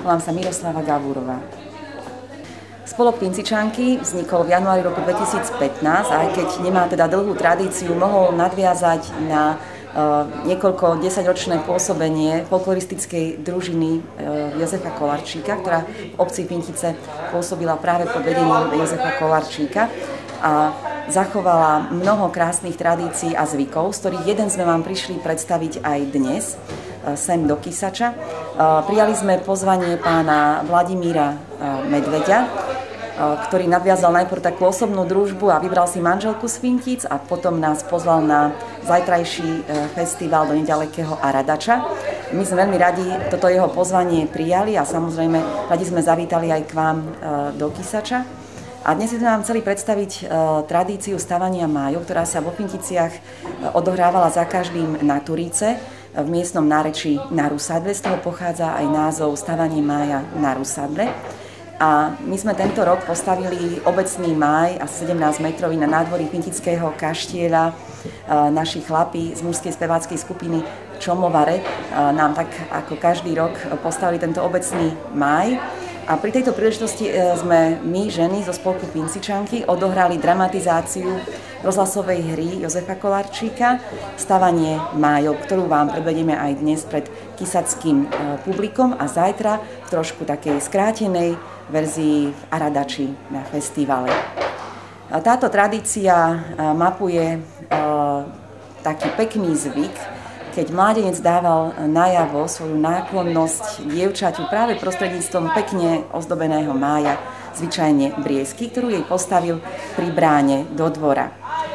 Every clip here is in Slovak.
Volám sa Miroslava Gavúrová. Spolok Pincičanky vznikol v januári roku 2015 a aj keď nemá teda dlhú tradíciu, mohol nadviazať na niekoľko desaťročné pôsobenie folkloristickej družiny Jozefa Kolarčíka, ktorá v obci Pintice pôsobila práve pod vedením Jozefa Kolarčíka a zachovala mnoho krásnych tradícií a zvykov, z ktorých jeden sme vám prišli predstaviť aj dnes, sem do Kysača. Prijali sme pozvanie pána Vladimíra Medveďa, ktorý nadviazal najprv takú osobnú družbu a vybral si manželku z Pintíc a potom nás pozval na zajtrajší festival do nedalekého Aradača. My sme veľmi radi toto jeho pozvanie prijali a samozrejme radi sme zavítali aj k vám do Kysača. A dnes sme vám chceli predstaviť tradíciu stavania májov, ktorá sa vo Pinticiach odohrávala za každým na Turíce v miestnom nárečí na Rusadle. Z toho pochádza aj názov stavanie mája na Rusadle. A my sme tento rok postavili obecný máj asi 17 metrový na nádvorí Pintického kaštieľa. Naši chlapi z mužskej speváckej skupiny Čomovare nám tak ako každý rok postavili tento obecný máj. A pri tejto príležitosti sme my, ženy zo spolku Pincičanky, odohrali dramatizáciu rozhlasovej hry Jozefa Kolarčíka Stavanie májov, ktorú vám predvedieme aj dnes pred kysackým publikom a zajtra v trošku takej skrátenej verzii v Aradači na festivale. Táto tradícia mapuje taký pekný zvyk, keď mládenec dával najavo svoju náklonnosť dievčaťu práve prostredníctvom pekne ozdobeného mája, zvyčajne briesky, ktorú jej postavil pri bráne do dvora.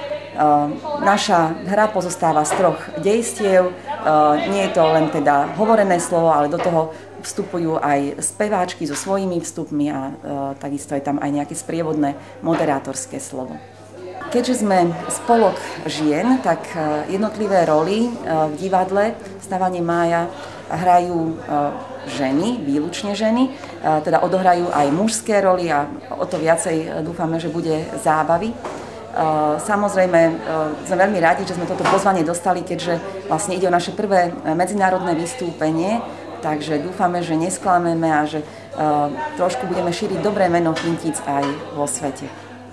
Naša hra pozostáva z troch dejstiev, nie je to len teda hovorené slovo, ale do toho vstupujú aj speváčky so svojimi vstupmi a takisto je tam aj nejaké sprievodné moderátorské slovo. Keďže sme spolok žien, tak jednotlivé roly v divadle Stavanie mája hrajú ženy, výlučne ženy, teda odohrajú aj mužské roly a o to viacej dúfame, že bude zábavy. Samozrejme, sme veľmi radi, že sme toto pozvanie dostali, keďže vlastne ide o naše prvé medzinárodné vystúpenie, takže dúfame, že nesklameme a že trošku budeme šíriť dobré meno Pintíc aj vo svete.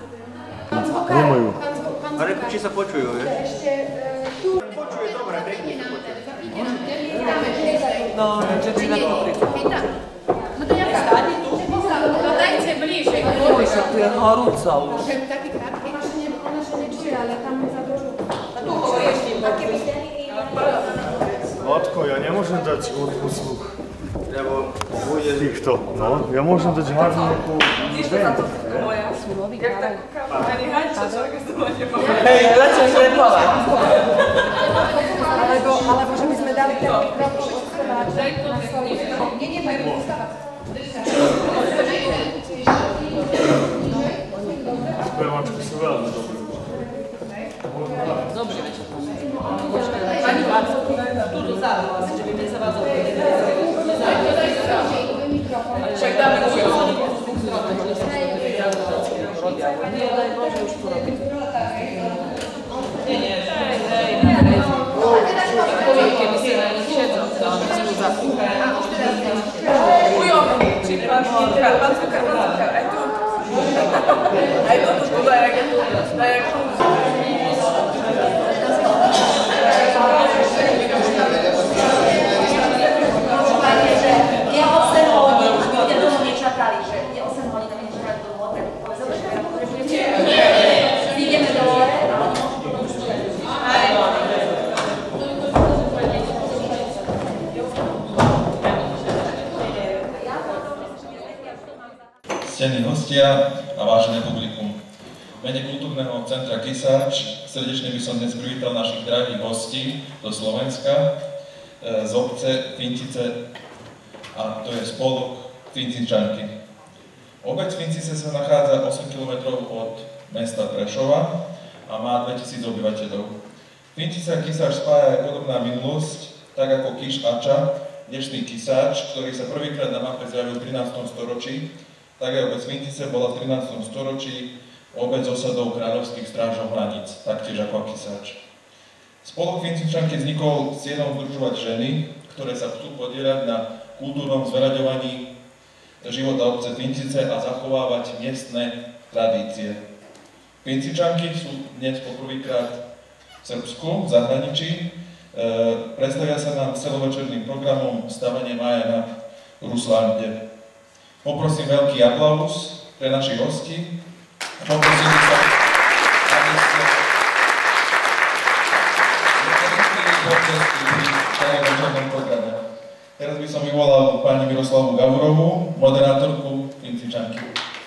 Nemajú. Ale či sa počujú, je? Počuje, dobre, pekne sa počujú. No, že by na to prišlo. No to jak stane? No dajte bližej. Oj, sa tu je horúco už. Taký krátky. Ona sa nečuje, ale tam za dużo. Tu hovoríš tým. Matko, ja nemôžem dať odposluch Lebo bude... týchto, no. Ja môžem dať harnú nejakú band. Hej, začneš repovať. Alebo že by sme dali ten mikrofón od speváča na slovo. Nie, majú vystávať. Speváčky sú veľmi dobré. Dobre, večer. Pani Vácov, tu zároveň, že by sme sa vás obvedeli. Však dáme už nie, daj Bože, už tu robí. Nie, hej. Keby si na nich šedzol, to on sú zakúka. Ujo, či pán Kár, aj tu. Aj toto tu dajú, jak tu. Ctení hostia a vážené publikum. V mene Kultúrneho centra Kysač srdečne by som dnes privítal našich drahých hostí zo Slovenska, z obce Pintice, a to je spolok Pincičanky. Obec Pintice sa nachádza 8 km od mesta Prešova a má 2000 obyvateľov. Pintice a Kysač spája aj podobná minulosť, tak ako Kiš Ača, dnešný Kysač, ktorý sa prvýkrát na mape zjavil v 13. storočí, tak aj obec Pintice bola v 13. storočí obec osadou kráľovských strážov hraníc, taktiež ako Kysač. Spolok Pincičanky vznikol s cieľom združovať ženy, ktoré sa chcú podieľať na kultúrnom zveraďovaní života obce Fincice a zachovávať miestne tradície. Fincičanky sú dnes poprvýkrát v Srbsku, v zahraničí. Predstavia sa nám celovečerným programom Stavanie mája na Ruslande. Poprosím veľký aplauz pre našich hostí. Poprosím sa, aby ste celovečernom programe. Teraz by som vyvolal pani Miroslavu Gavurovú, moderátorku Fincičanky.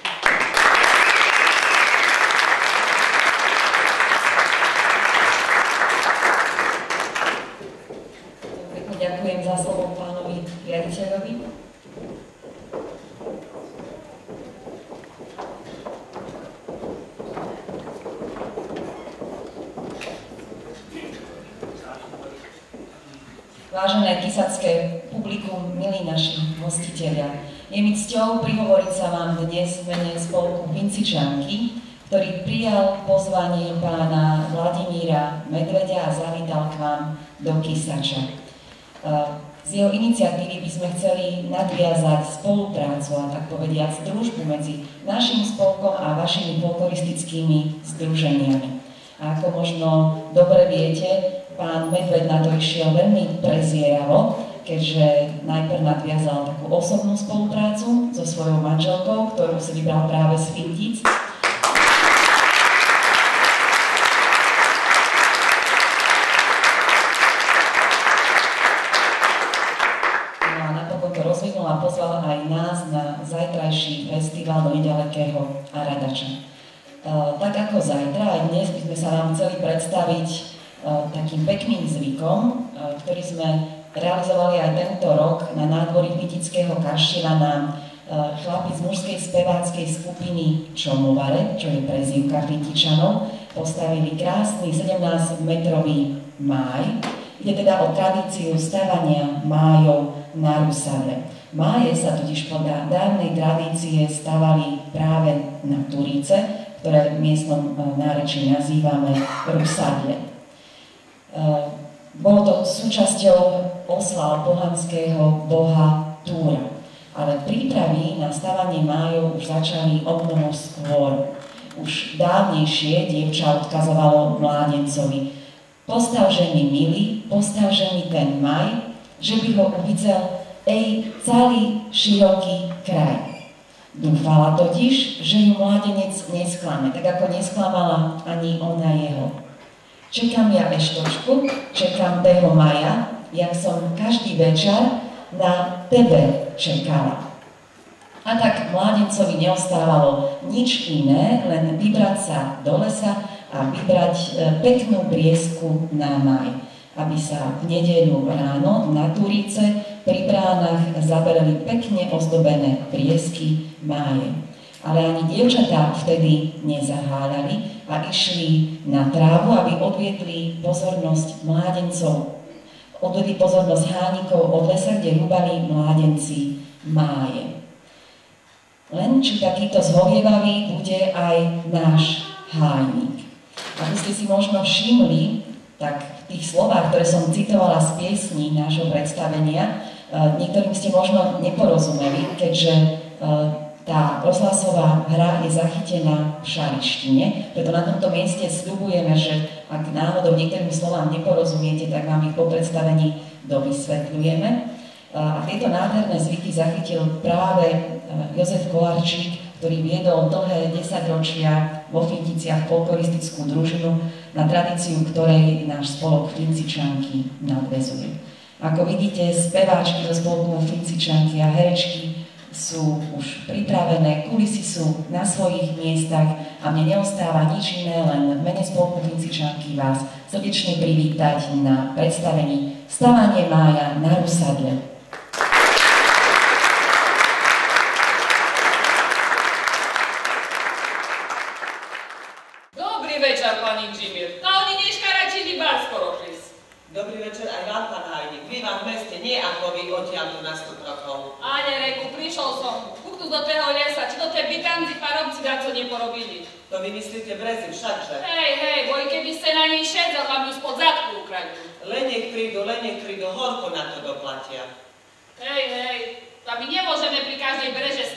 Ďakujem za slovo pánovi riaditeľovi. Vážené kysacké publikum, milí naši hostitelia, je mi cťou prihovoriť sa vám dnes v mene spolku Fincičanky, ktorý prijal pozvanie pána Vladimíra Medveďa a zavítal k vám do Kysača. Z jeho iniciatívy by sme chceli nadviazať spoluprácu a tak povediať družbu medzi našim spolkom a vašimi folkloristickými združeniami. A ako možno dobre viete, pán Medveď na to išiel veľmi prezieravo, keďže najprv nadviazal takú osobnú spoluprácu so svojou manželkou, ktorú si vybral práve z Fintíc. No a napokon to rozvinul a pozval aj nás na zajtrajší festival do nedalekého Aradača. Tak ako zajtra, aj dnes by sme sa vám chceli predstaviť takým pekným zvykom, ktorý sme realizovali aj tento rok na nádvorí Fintického kaštieľa. Nám chlapi z mužskej speváckej skupiny Čomovare, čo je prezývka Fintičanov, postavili krásny 17-metrový máj. Ide teda o tradíciu stavania májov na Rusadle. Máje sa totiž podľa dávnej tradície stavali práve na Turíce, ktoré v miestnom nárečí nazývame Rusadle. Bolo to súčasťou oslav pohanského boha Túra, ale prípravy na stavanie májov už začali o mnoho skôr. Už dávnejšie dievča odkazovalo mládencovi: postavže mi milý, postavže mi ten maj, že by ho uvidel celý široký kraj. Dúfala totiž, že ju mládenec nesklame, tak ako nesklamala ani ona jeho. Čekám ja eštočku, čekám toho maja, jak som každý večer na tebe čekala. A tak mládencovi neostávalo nič iné, len vybrať sa do lesa a vybrať peknú briesku na maj, aby sa v nedeľu ráno na Turíce pri bránach zaberali pekne ozdobené briesky máje. Ale ani dievčatá vtedy nezaháľali a išli na trávu, aby odviedli pozornosť mládencov, odvedli pozornosť hánikov od lesa, kde rúbali mládenci máje. Len či takýto zhovievavý bude aj náš hájnik. Ako ste si možno všimli, tak v tých slovách, ktoré som citovala z piesní nášho predstavenia, niektorým ste možno neporozumeli, keďže tá rozhlasová hra je zachytená v šarištine, preto na tomto mieste sľubujeme, že ak náhodou niektorým slovám neporozumiete, tak vám ich po predstavení dovysvetľujeme. A tieto nádherné zvyky zachytil práve Jozef Kolarčík, ktorý viedol dlhé 10 ročia vo Finticiach folkloristickú družinu, na tradíciu ktorej náš spolok Fincičanky nadväzuje. Ako vidíte, speváčky zo spolku Fincičanky a herečky sú už pripravené, kulisy sú na svojich miestach a mne neostáva nič iné, len v mene spolku Fincičanky vás srdečne privítať na predstavení Stavanie mája na Rusadle. Dobrý večer, pani Inžinier. No oni neškaračili bar skoro prísť. Dobrý večer aj vám, pán Hajník. Bývam v meste, nie ako vy odtiaľ tu na 100 rokov. Ane, reku, prišiel som. Kuchtu do toho lesa, či do tej bytanci parobci daco neporobili. To vy myslíte brezy všakže? Hej, boj keby ste na nej šedzel, vám ju spod zadku ukradli. Len nech prídu, horko na to doplatia. Hej, tam my nemôžeme pri každej breže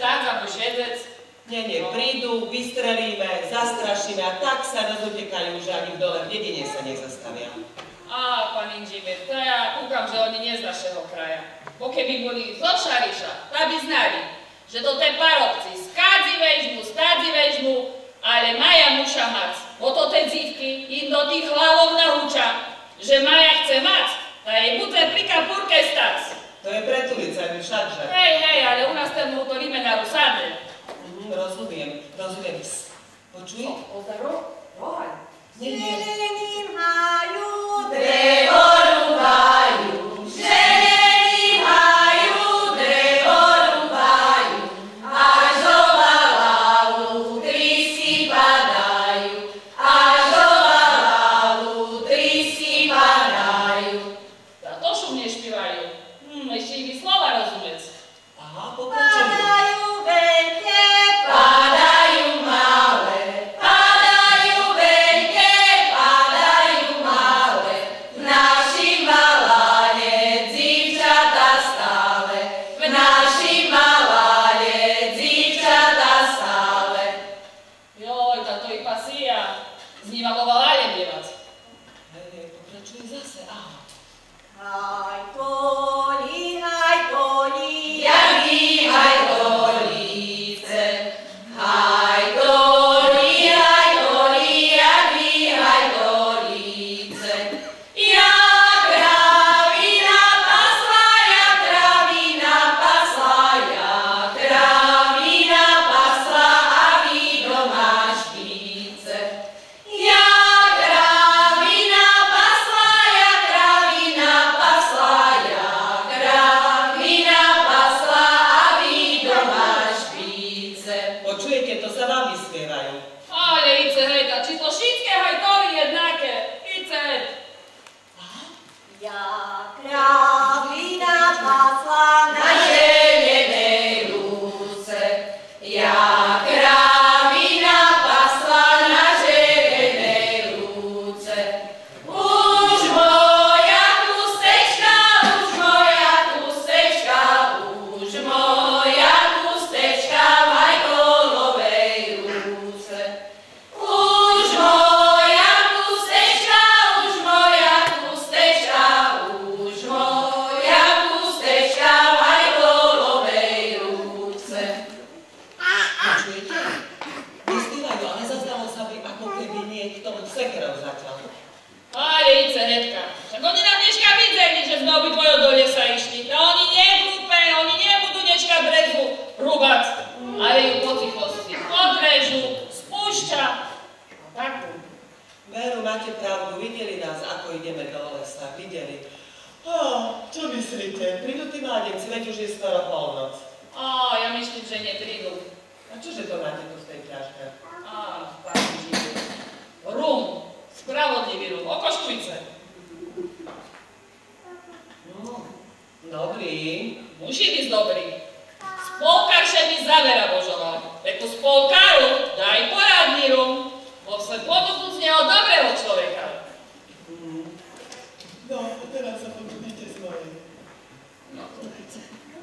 Nie, prídu, vystrelíme, zastrašíme a tak sa rozutekajú, že ani v dole v dedine sa nezastavia. Á, pán inžinier, to ja kúkam, že oni nie z našeho kraja. Bo keby boli zo Šariša, tá by znali, že to te parobci skádzi vežmu, ale Maja muša mať. Bo to te dzívky im do tých hlavov nahúča, že Maja chce mať, a jej bude pri kapúrke stať. To je pretulica, mi všakže. Hej, ale u nás ten hovoríme na Rusáde. Rozumiem. Počuj? Ozaro? Rohaj. Zelením haju Drevo rúbajú, zeleným haju, drevo rúbajú, až do valavu trysky padajú, až do valavu trysky padajú. A to šumne špívajú. Ešte i vy slova rozumieť. Aha, pokračuj. padajú veľké, Padajú malé, padajú veľké, padajú malé, v našim Valane dzívčatá stále, v našim Valane dzívčatá stále. Joj, táto i pasia, zníva vo Valane bievať. Hej, pokračuj zase. Aha. haj toli, Jak dýchaj dolice, haj doli, jak dýchaj dolice. Jak kravina pasla, jak kravina pasla, jak kravina pasla, a vy doma špice. Jak kravina pasla, jak kravina pasla, jak kravina pasla, a vy doma špice. Počujete, to sa vám vyspievajú. Ale ice hejta, či to všetké hajtory jednaké, ice. ja kravina pasla na Na želenej lúce, ja kravina pasla na želenej lúce. Už moja chustečka, už moja chustečka, už moja chustečka v hajkolovej lúce. Už moja chustečka, už moja chustečka, už moja chustečka v hajkolovej lúce. Počujete? Vyspievajú, ale zazdalo sa by, ako keby niekto sekerou začal. Ale ice hetka, však oni nám dneška videli, že sme obidvoje do lesa išli. A oni neglúpe, oni nebudú dneška brezu rúbať, ale ju po tichosti odrežu, spúšťa. A tak. Veru, máte pravdu, videli nás, ako ideme do lesa, videli. Čo myslíte? Prídu tí mládenci, veď už je skoro polnoc. Ja myslím, že neprídu. A čože to máte tu v tej fľaške? Pán inžinier. Rum, spravodlivý rum, okoštujce. Dobrý. Musí byť dobrý. Spolkárše mi zavera Božova. Veku spolkáru daj poradný rum, bo sa poduchu z neho dobrého človeka. No, teraz sa počujete z mojej. No, to nechce.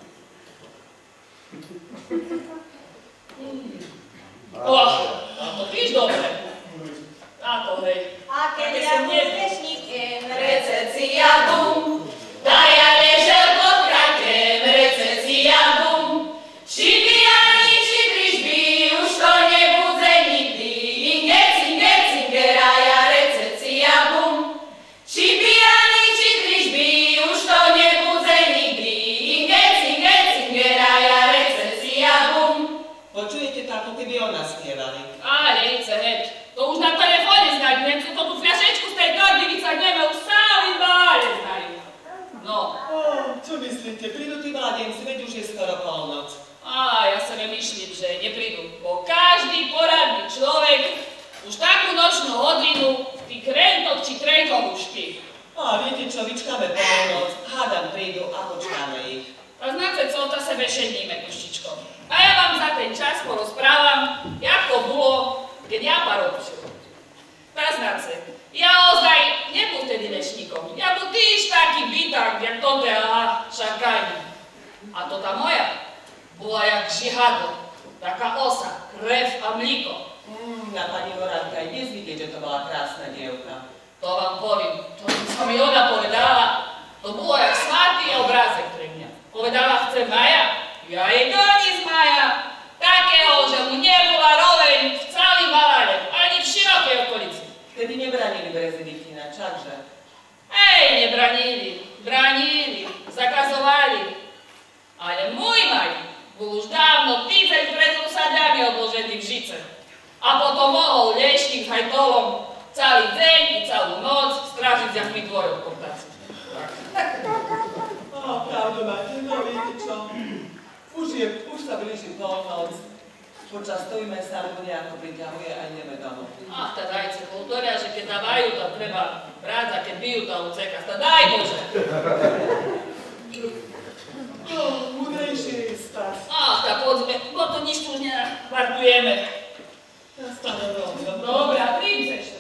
A to tiež dobre. A to hej. a keď Také ja som nie- budešníkem Rececia bum, daj ja ležel pod krakem, rececia bum. Či pijani, či trižby, už to nebudze nikdy. Inge, a ja rececia bum. Či pijani, či trižby, už to nebudze nikdy. Inge, a ja rececia bum. Počujete to, ako keby o nás spievali. Ale ice, heď, to už na telefóne znajú, Nemcu to tú fľašečku z tej torby vycakneme, už celý bále znajú. No. Čo myslíte? Prídu tí mládenci, veď už je skoro polnoc. Ja sa myslím, že neprídu, bo každý poradný človek už takú nočnú hodinu tých krentok či krenkovušky. Viete čo, vyčkáme polnoc, hádam prídu a počkáme ich. A znáte co, to sebe šedníme, Kuštičko. A ja vám za ten čas porozprávam, jak to bolo, keď ja parobčil. Tá znáce, ja ozaj nebol vtedy lešníkom, ja bol týž taký byták, jak toto šakajný. A to tá moja bola jak žihadlo. taká osa, krev a mlíko. Na pani Horánka aj dnes vidieť, že to bola krásna dievka. To vám poviem, to čo mi ona povedala, to bolo jak svatý obrázek pre mňa. Povedala, chce Maja, ja jej donísť Maja, takého, že mu nebola roveň v celým Valade, ani v širokej okolici. Vtedy nebranili Breziditina, čakže? Nebranili, branili, zakazovali. Ale môj Maj bol už dávno týždeň pred usadami obložený v žice. A potom mohol liečným hajtolom celý deň i celú noc strážiť za mi dvojou portáciu. Pravdu máte, no viete čo? Už sa blíži polnoc. Počas stojíme sa, lebo nejako priťahuje aj nemedano. Ach, tá dajce kultúria, že keď dávajú, to treba brať, a keď bijú, to uceka. Daj Bože! Múdrejšie je stať. Ach, tak poďme, bo to nič už nevartujeme. Ja stále robím. Dobre, a príď ešte.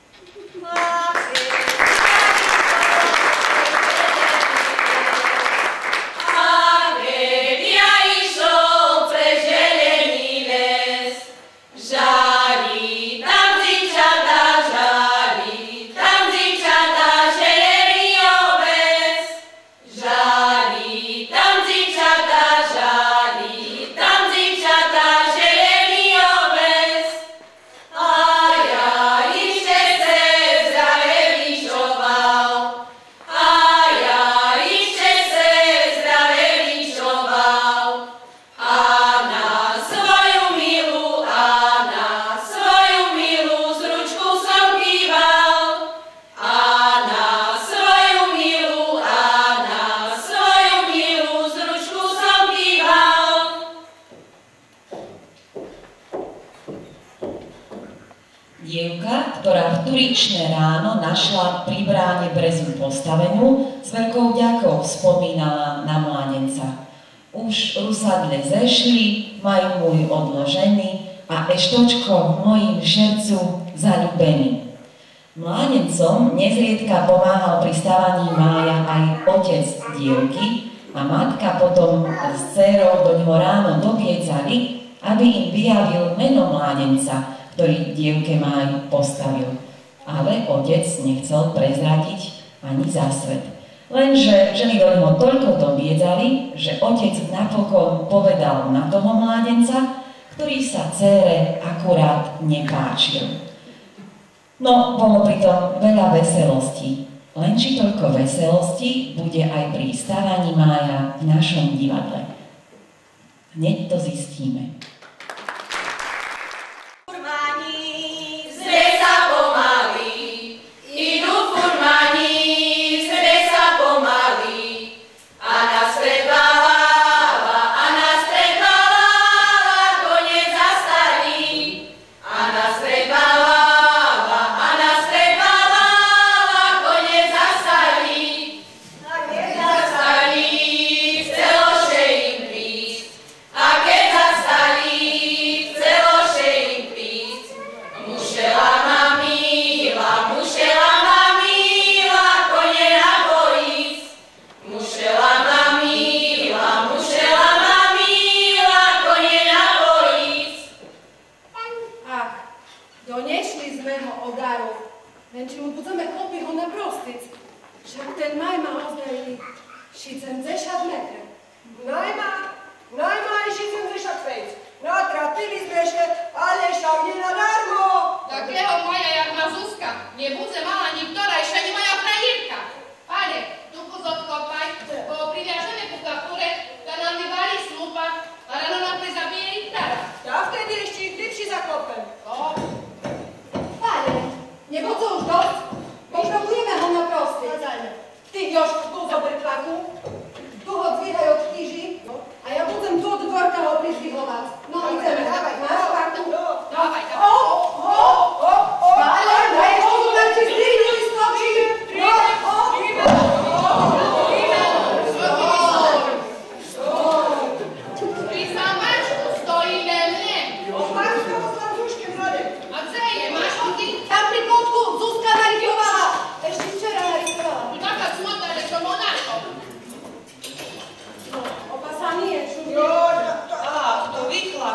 Dievka, ktorá v turičné ráno našla pri bráne Brezu postavenú, s veľkou vďakou spomínala na mládenca. Už rusadle zešli, majú môj odložený a eštočko mojim šercu zaľúbený. Mládencom nezriedka pomáhal pri stavaní Mája aj otec dievky a matka potom s dcérou do ňoho ráno dopiecali, aby im vyjavil meno mládenca, ktorý dievke Máj postavil. Ale otec nechcel prezradiť ani zásvet. Lenže ženy do neho toľko dobiedzali, že otec napokon povedal na toho mládenca, ktorý sa dcére akurát nepáčil. No, bolo pritom veľa veselostí. Len či toľko veselostí bude aj pri stavaní Mája v našom divadle. Hneď to zistíme.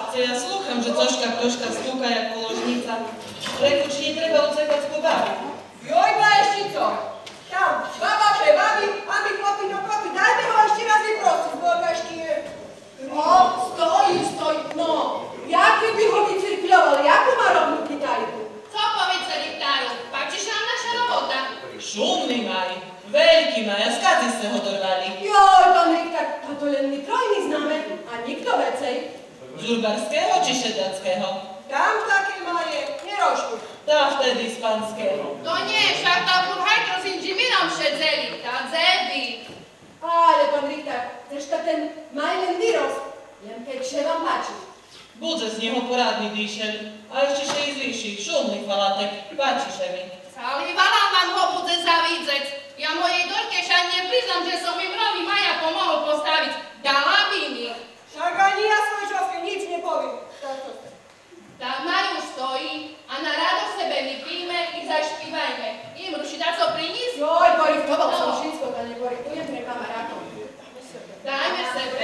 Babce, ja slúcham, že ktoška stúka jak položnica. Reku, či netreba ucekať po babi. Joj, Baještico! Tam, baba pre babi, aby chlapi do kopy. Dajte ho ešte raz vyprosiť, Bogašky. No, stoj, no. Jak by ho vycirkľovali, ako má rovnú kytajku? Co powiedzę diktaru? Patrzysz na nasza robota? Šumný maj, veľký maj, a skaty ste ho dorvali. Joj, to tak to len my trojní známe, a nikto vecej. Žurbarského či šedackého? Tam také maje, nerožku. Tá vtedy z panského. To nie, však tam kurhajtro s inžimírom šedzeli, tá dzedy. Ale pán Richter, zresztą ten maj len vyrost, len keď się vám páči. Budze z neho poradný dýšel, a ešte še i zvýši, šumný chalatek, páči še mi. Celý valán vám ho bude zavídzec. Ja mojej dojke však nepriznam, že som im rovi Maja pomohol postaviť. Dala by mi. Však ani ja svojčovské nič nepoviem. Tak Maju stojí a na radosť sebe vypíme i zašpívajme. Im rušidaco priniesť? Joj, poriftoval som všetko, to neporiftujem pre kamarátom. Dajme sebe.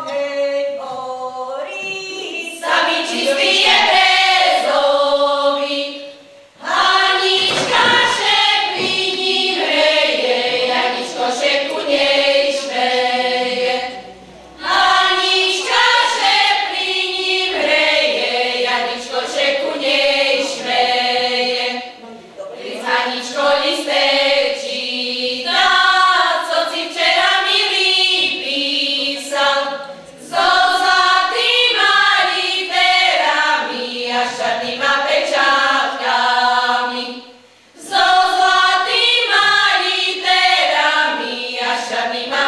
Sami čistý je bezovi, Anička šepri ním hreje, Aničko šeku nej šveje. Anička šepri ním hreje, Aničko šeku nej šveje. Aničko listek číta, co si včera milý písal, so zlatýma literami a šatnýma pečátkami. So zlatýma literami a šatnýma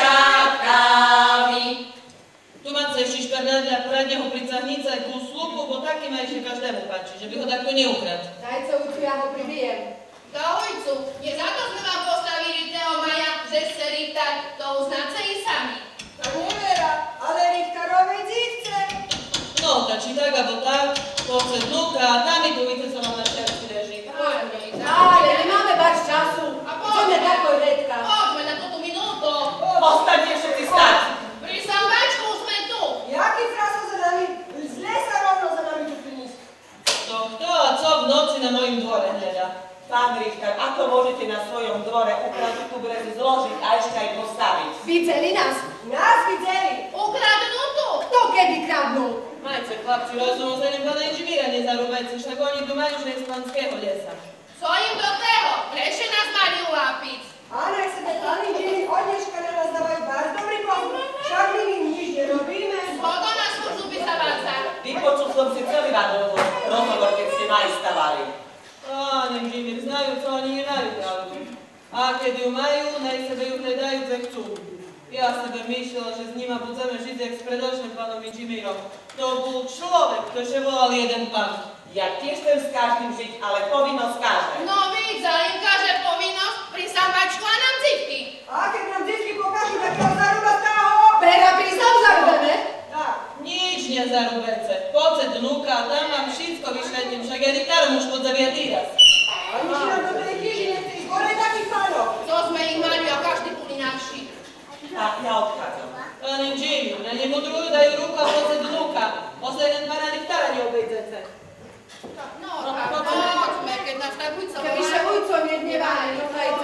pečátkami. Tu ma chce ešte špernať dla poradneho pricahnice ku slupu, bo taký ma ešte každému páči, že by ho takto neukrad. Dajte ujcu, ja ho pribijem. To ojcu, nie za to sme vám postavili Teo Maja, že ste Richtar, to uznáte i sami. To nevera, ale Richtarovej dzívce. No, či tak, abo tak, pochce vnúka a tam mi tu víte, co vám na čerci leží. Ale nemáme bať času. Poďme takoj redka. Poďme na túto minútu. Ostaňte všetci stať! Pri sambačku sme tu. Jaký fraso za nami? Z lesa rovno za nami tu prinísť. To kto a co v noci na mojom dvore hľadá? Pán Richtar, ako môžete na svojom dvore ukradnutú brezu zložiť a ešte aj postaviť? Vidzeli nás? Nás vidzeli. Ukradnutú. Kto kedy kradnul? Majte, chlapci, rozumu sa nem pana inžimíra nezarúbajte, však oni tu majú, že je z panského lesa. Co im do toho? Prečo nás mali ulápiť? A nech sebe tani džini od dneška na nás dávajú bardzo dobrý pozor. Však my im nič nerobíme. Koho nás chcú vysávaca? Vypočul som si celý rozhovor, keď ste maj stavali. Á, inžimír, znajú, co oni nemajú pravdu. A keď ju majú, naj sebe ju hľadajú, kde chcú. Ja sebe myšlela, že s nima budeme žiť jak s predošlým pánom inžimírom. To bol človek, to že volal jeden pán. Ja tiež chcem s každým žiť, ale povinnosť každé. No víc, ale im kaže povinnosť pri sambačku a nám cipky. A keď nám dzivky pokažú takého zarubatáho, pera pri sam zarubeme. Tak. Nič nezarúbece. Poďte dnúka a tam vám všetko vyšletím, však ja diktárom už podzavia týraz. Ani si nám do tej kýži nechce ísť hore takých pánov. Co sme ich mali a každý boli naši. A ja odchádzam. Pán inžimír, na nemudrujú dajú ruku a poďte dnúka. Ose jeden pána diktára neobejdete. No tak, poďme, keď nás tak ujco Keby sa ujcom jednevali, no dajte.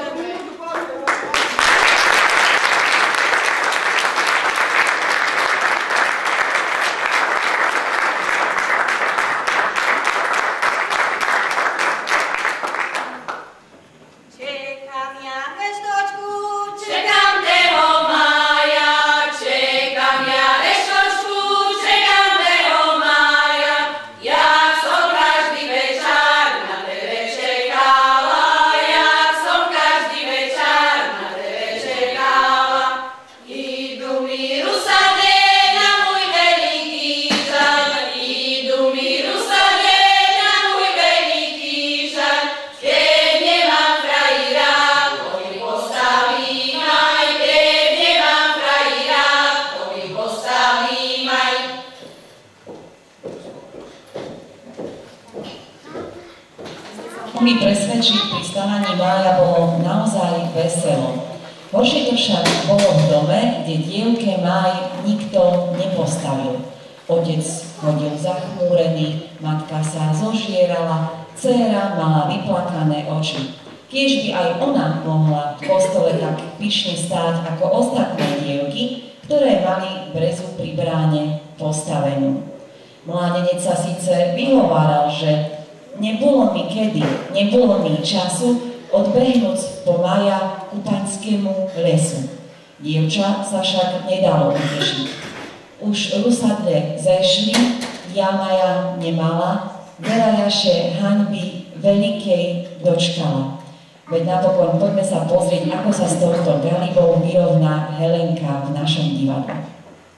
Čekám ja veštočku, čekám Teo Maja, čekám ja veštočku, čekám Teo Maja, jak som každý večer na tebe čekala, jak som každý večer na tebe čekala. Idú mi rusade na môj veľký žaľ, idú mi rusade na môj veľký žaľ, keď nemám frajira, to mi postavím aj, keď nemám frajira, to mi postavím aj. Mi presvedčiť pri stavaní mája bolo naozaj veselo. Horšie to však bolo v dome, kde dievke máj nikto nepostavil. Otec chodil zachmúrený, matka sa zožierala, dcéra mala vyplakané oči. Kiež by aj ona mohla v kostole tak pyšne stáť ako ostatné dievky, ktoré mali brezu pri bráne postavenú. Mládenec sa síce vyhováral, že nebolo mi kedy, nebolo mi času odbehnúť po Maja ku paňskému lesu. Dievča sa však nedalo utešiť. Už rusadle zešli, ja Maja nemala, veľa jaše hanby veľkej dočkala. Veď napokon poďme sa pozrieť, ako sa s touto galibou vyrovná Helenka v našom divadle.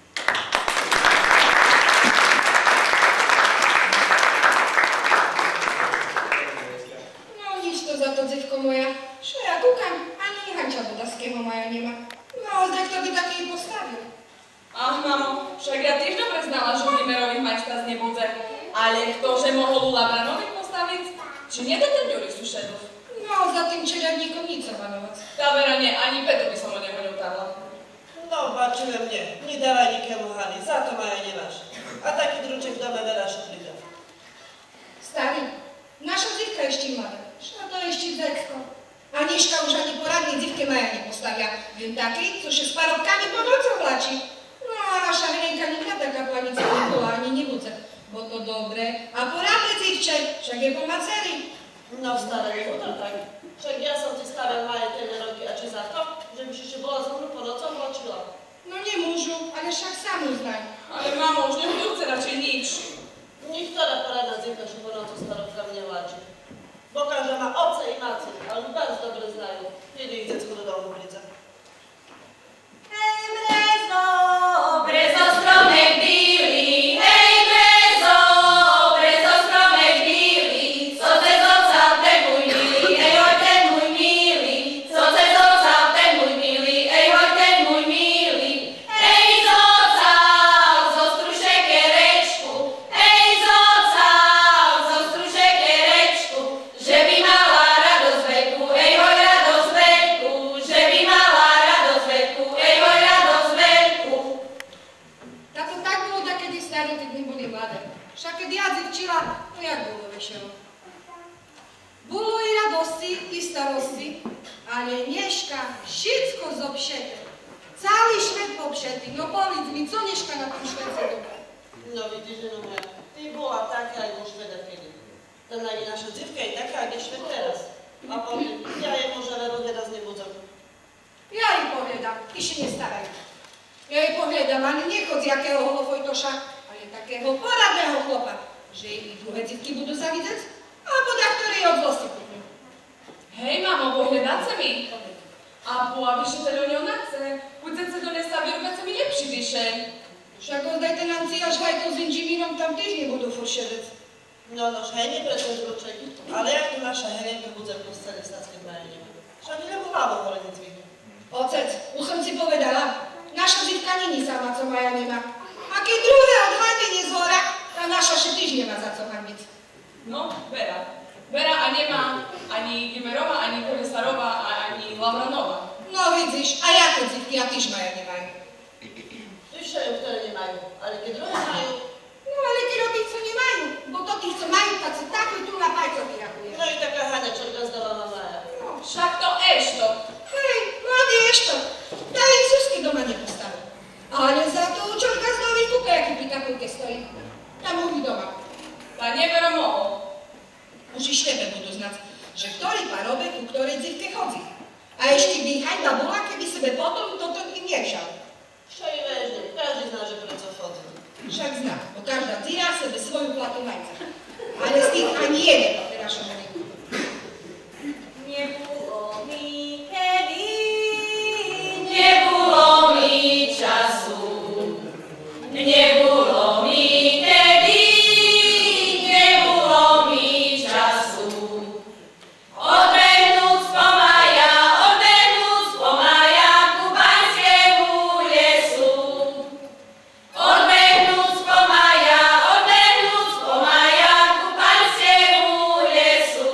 No nič to za to, dzivko moja. Čo ja kúkam, ani Hanča Budaského Maja nemá. No, zdaj kto by taký postavil. Ach, mamo, však ja tiež dobre znala, že Limerových majstra z nebudze. Ale ktože mohol Labranovi postaviť? Či nie to ten Juri Sušedov? No, za tým čeľadníkom nic zabanovať. Tá vera nie, ani Peto by som od neho neutávla. No, bačile mne, nedávaj nikému Hany, za to Maja nemáš. A taký druček v dome veľa šuplíka. Starý, naša dzivka ešte mladá. Čo to ešte dzecko? Aniška už ani poradnej dzivke Maja nepostavia. Viem taký, co še s parobkami po nocu vlačí. No a naša Helenka nikada taká panica nebola, ani nebudze. Bo to dobre. A poradnej dzivče, však je po maceri. No, staré, to tak. Však ja som ti stavil Maje tie roky a či za to, že byš ešte bola zo mnou po nocom vlačila? No nemôžu, ale však sám uznaj. Ale mamo, už nebudúce radšej nič. Niektorá poradná dzivka, že po nocu s parobkami nevláči. Bo každá má otce i maci, ale bardzo dobre znajú. Kedy ich decku do domu príca. Hej, brezo, brezo stromek bílý, hej, brezo, brezo stromek bílý, co te zocal, ten môj milý, ej, hoj, ten môj milý, co te zocal, ten môj milý, ej, hoj, ten môj milý, ej, zocal, zo strušekerečku, ej, zocal, zo strušekerečku, že by mala radosť veľkú, ej, hoj, radosť veľkú, že by mala radosť veľkú, ej, hoj, radosť veľkú. Táto tak bolo takedy staré, keď my boli mladé. Však keď ja dzivčila, to jak bolo vyšelo. Bolo i radosti, i starosti, ale dneška všetko zopšete. Celý švet popšetý. No povedz mi, co dneška na tom švece dobré? No vidíš, ženo moja, ty bola taká aj vo Šveda kedy. Ten aj naša dzivka je taká, jak je Šved teraz. A poviem, ja jej možno veru raz nebudzam. Ja jej povedam, ty si nestaraj. Ja jej povedam, ani nechod z jakého holofojtoša, ale takého poradného chlopa, že jej druhé dzivky budú zavidieť, alebo da, ktoré jej od zlosti kúpim. Hej, mamo, pohľadať sa mi. A po vyšete do ňou nachce, budete sa do nesta výrobe, co mi nepřidyše. Však ozdajte nám si až hajto s inžimírom, tam tiež nebudú furt šedec. No, nož, hej, nie pre ten druček, ale jak tu naša Helenka budze v posteli stať, keď Maja nemá. Však nebo málo hore necviku. Ocec, už som si povedala, naša dzivka není sama, co Maja nemá. A keď druhé odhľadenie z hora, tá naša še tiež nemá za co hambiť. No, Vera. Vera a nemá ani Gimerova, ani Kolesarova, ani Lavranova. No vidíš, a jaké dzivky a tiež Maja nemajú. Vyšajú, ktoré nemajú, ale keď druhé majú. No ale keď o tých, co nemajú, bo to tých, co majú, tak si takú tu na pajcoch vyrakuje. No i taká Hania, čo rozdávala Maja. No, Však to ešto. hej, mladý ešto, tá ich Susky doma nepostavil. Ale za to učorka z nových kúpe, aký pri kapujke stojí. Tam mohli doma. Tá nevero mohol. Už i štebe budú znať, že ktorý parobek ku ktorej dzivke chodí. A ešte by ich hajda bola, keby sebe potom toto im nevšal. Čo i vežne, každý zná, že preco chodí. Však zná, bo každá dzira sebe svoju platu majca. Ale z tých ani jeden to teda šo neví. Nebulo mi kedy, nebulo mi času, nebulo mi kedy, nebulo mi času. Odbehnúť po Maja ku paňskému lesu. Odbehnúť po Maja ku paňskému lesu.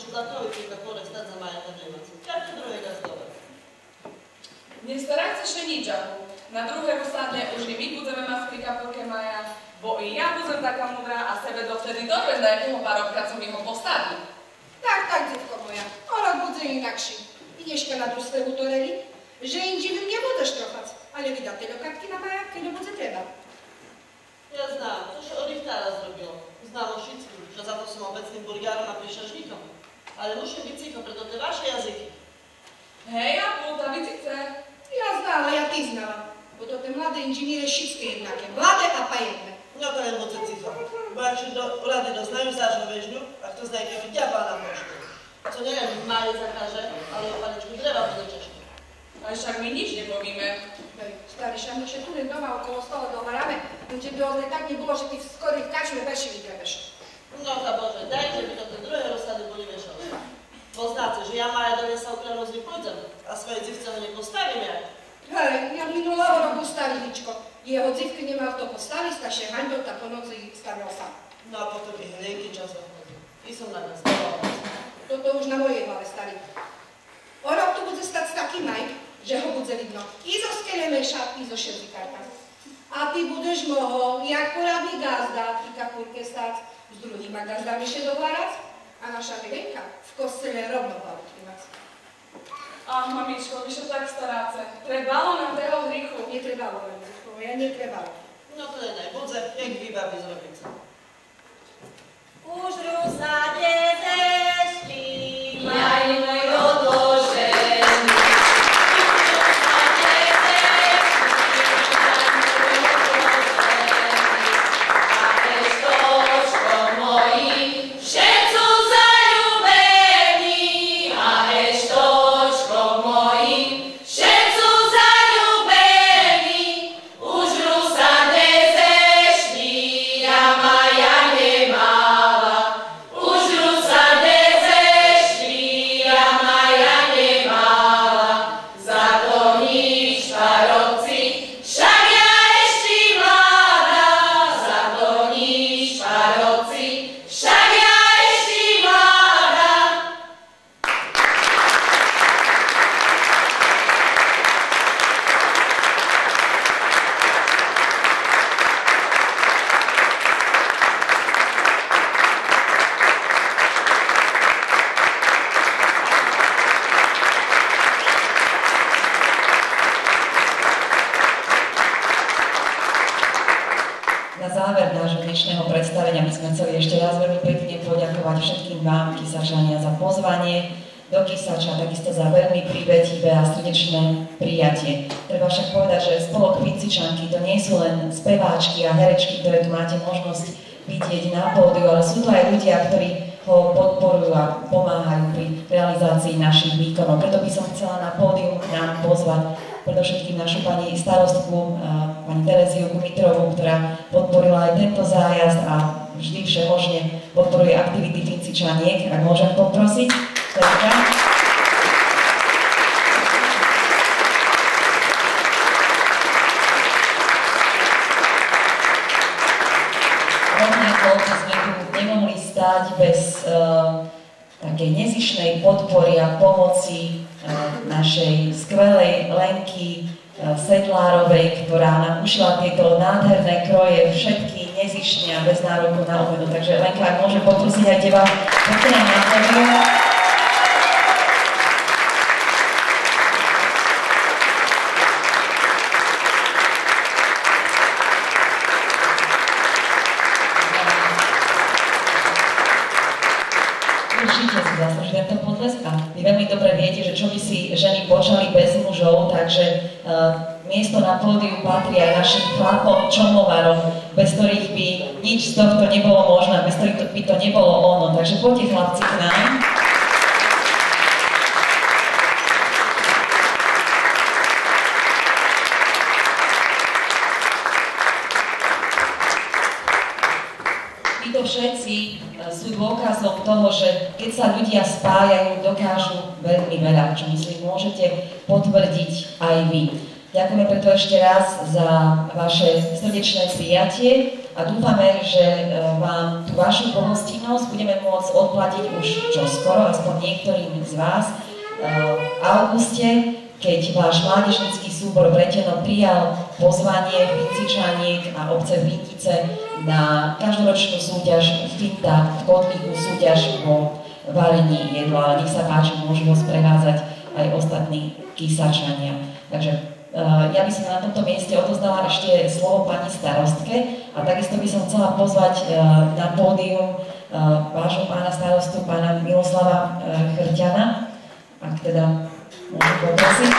znakovitý kako stať za Maja Kadlimacu. Kako druhé gazdové. Nie starajte się ničaku. Na druhé rozsadne už i my budeme mať v tej kapelke Maja, bo i ja budem taká mudrá a sebe dovtedy dobre na jakého parobka, co mi ho postaví. Tak, tak, dziecko moja. O rok budzę inakszy. Ideš na družstve utoreli, že inživým nebudeš trofať, ale vydať tie lokatky na Maja, keď budze treba. Ja znam, to się od ich teraz zrobiło. Znam o Szicku, że za to są obecnym burgarom a pieszcznikom. Ale muszę być cicho, preto te wasze języki. Hej, a púta, vy si chce? Ja znala, ja ty znala, bo to te mladé inžiniere wszystkie jednakie, mladé a pajemne. No to len budzę cicho, bo jak się do rady doznają zażą weźmiu, a kto znajdzie diabła na pocztę. Co nie wiem, Maję zakaże, ale o paliczku drzewa jednocześnie. Ale však my nič nepomíme. Hej, stary, my się tu doma około stołu dowaramy, będzie by one tak nie było, że ty w skorych kaczmy weź i grebesz. No ta Boże, dajcie mi to te drugie rozsady, bo nie mieszały. Bo znaczy, że ja Maję do lesa ukradł nie pójdę, a swoje dziewczyny nie postawię jak. Hej, jak minulego roku stariliczko. Jeho dziewki nie ma kto postawić, ta się hańbią, ta po nocy i stawiał sam. No a potem ich ręki czas zachodzą. I są na nas. To już na mojej wale stary. O rok tu bude stać taki maj, że ho bude widno i zo skelemesza, i zo šerzikarta. A ty budeš moho, jak poradný gazda, i kapurke stać, z drugima gazdami się dowarać, a nasza Helenka w kostele rovno pałki mać. Ach, mamičko, vy się tak staráte. Trebalo nám toho hrychu. Nie trebało, ja nie trebało. No to nie budzę, jak wy bawi zrobicie. Už rozsade zešli, majú môj odložený. Všetkým vám, Kysačania, za pozvanie do Kysača, takisto za veľmi privetivé a srdečné prijatie. Treba však povedať, že spolok Vincičanky to nie sú len speváčky a herečky, ktoré tu máte možnosť vidieť na pódiu, ale sú to aj ľudia, ktorí ho podporujú a pomáhajú pri realizácii našich výkonov. Preto by som chcela na pódium nám pozvať predovšetkým našu pani starostku, pani Tereziu Gumitrovú, ktorá podporila aj tento zájazd a vždy všemožne podporuje aktivity Vincičaniek. Ak môžem poprosiť. Rovnako sme tu nemohli stáť bez takej nezištnej podpory a pomoci našej skvelej Lenky Sedlárovej, ktorá nám ušila tieto nádherné kroje všetky nezištne a bez nároku na odmenu. Takže Lenka, ak môžem poprosiť aj teba, poďte nám na pódium. Určite si zaslúži tento potlesk a vy veľmi dobre viete, že čo by si ženy počali bez mužov, takže miesto na pódiu patrí aj našim chlapom, čomovarom, bez ktorých by nič z tohto nebolo možné, bez ktorých by to nebolo ono. Takže poďte chlapci k nám. Títo všetci sú dôkazom toho, že keď sa ľudia spájajú, dokážu veľmi veľa, čo myslím, môžete potvrdiť aj vy. Ďakujeme preto ešte raz za vaše srdečné prijatie a dúfame, že vám tú vašu pohostinnosť budeme môcť odplatiť už čoskoro, aspoň niektorým z vás, v auguste, keď váš mládežnícky súbor Breteno prijal pozvanie Fincičaniek a obce Fintice na každoročnú súťaž Finta v Kotlíku, súťaž vo varení jedla. Nech sa páči, môžu ho sprevádzať aj ostatní Kysačania. Takže ja by som na tomto mieste odozdala ešte slovo pani starostke a takisto by som chcela pozvať na pódium vášho pána starostu, pána Miloslava Chrťana, ak teda môžem poprosiť.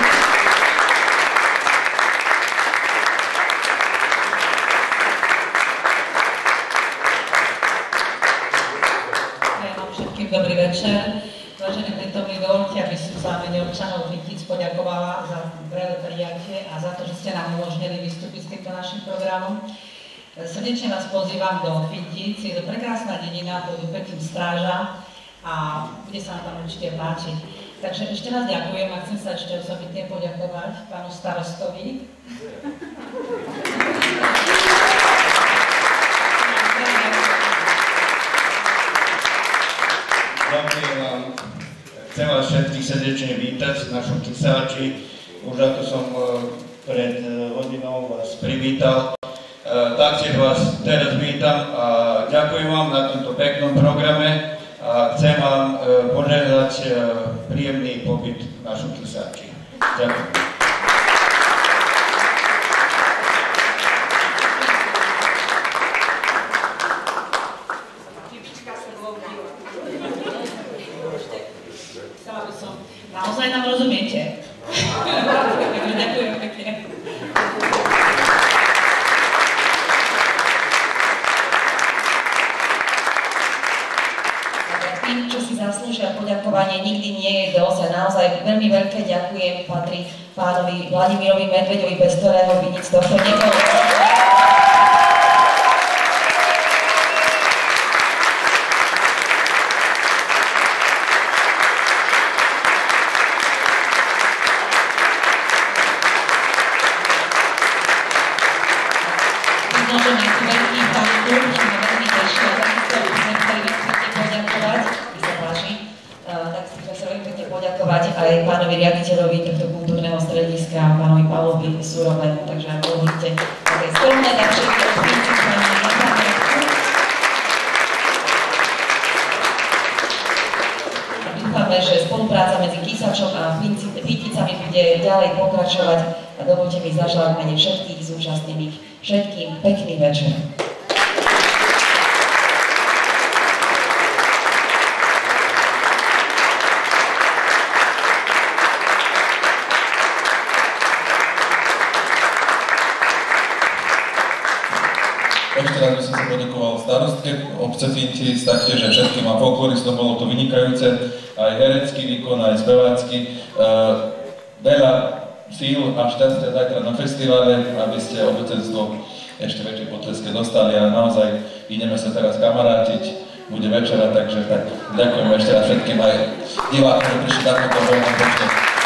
Ja vám všetkým dobrý večer. Vážený prítomní, dovolte, aby som za mene občanov Fintíc poďakovala za veľké prijatie a za to, že ste nám umožnili vystúpiť s týmto našim programom. Srdečne vás pozývam do Fintíc, je to prekrásna dedina, pôjdu pekým stráža a bude sa nám tam určite páčiť. Takže ešte raz ďakujem a chcem sa ešte osobitne poďakovať pánu starostovi. Ďakujem vám. Chcem vás všetkých srdečne vítať v našom Kysáči. Už ako som pred hodinou vás privítal, taktiež vás teraz vítam a ďakujem vám na tomto peknom programe a chcem vám požehnať príjemný pobyt v našom Kysáči. Ďakujem. Naozaj nám rozumiete? Ďakujem pekne. Tým, čo si zaslúžia poďakovanie, nikdy nie je dosť a naozaj veľmi veľké ďakujem patrí pánovi Vladimírovi Medveďovi, bez ktorého by nic tohto nebolo. Aj pánovi riaditeľovi tohto kultúrneho strediska, pánovi Pavlovi Surovému, takže ak dovolíte také skromné darčeky od Fintičania na pamiatku. Dúfame, že spolupráca medzi Kysačom a Finticami bude ďalej pokračovať a dovolte mi zaželať mene všetkých zúčastnených všetkým pekný večer. Ešte raz by som sa poďakoval starostke obce Fintíc, taktiež aj všetkým a folkloristom, bolo to vynikajúce, aj herecký výkon, aj spevácky. Veľa síl a šťastia zajtra na festivale, aby ste obecenstvo ešte väčšie potleske dostali a naozaj ideme sa teraz kamarátiť, bude večera, takže tak ďakujem ešte raz všetkým aj divákom, že prišli takto veľmi počne.